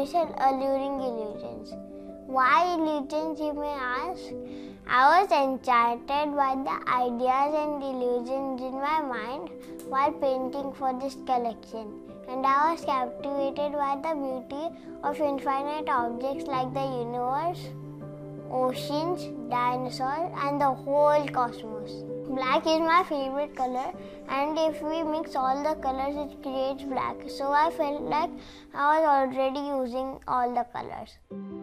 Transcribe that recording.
exhibition Alluring Illusions. Why illusions, you may ask? I was enchanted by the ideas and illusions in my mind while painting for this collection, and I was captivated by the beauty of infinite objects like the universe, oceans, dinosaurs, and the whole cosmos. Black is my favorite color, and if we mix all the colors, it creates black. So I felt like I was already using all the colors.